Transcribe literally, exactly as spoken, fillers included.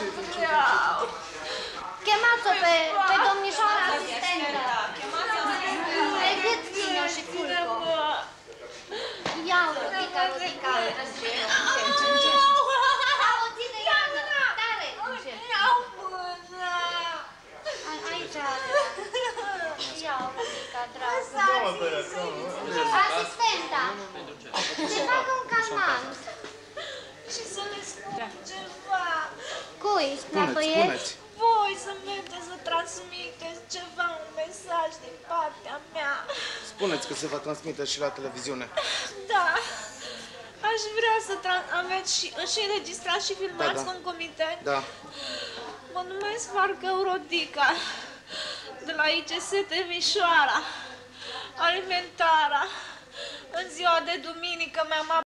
Chemați-o pe, pe domnișoara asistentă. Pregăți vino și culcă. Ia-o, Rodica, Rodica. Ia-o, ține, Iana. Tare. Iau mâna. Aici, ia-o, Rodica, dragă. Asistenta. Se facă un calmant. Și să le spun ceva. Cui? La băieți? Voi să mergeți să transmiteți ceva, un mesaj din partea mea. Spuneți că se va transmite și la televiziune. Da. Aș vrea să aveți și, și înregistrați și filmați da, da. concomitent. Da. Mă numesc Varcău Rodica, de la I C S Timișoara, alimentara. În ziua de duminică mi-am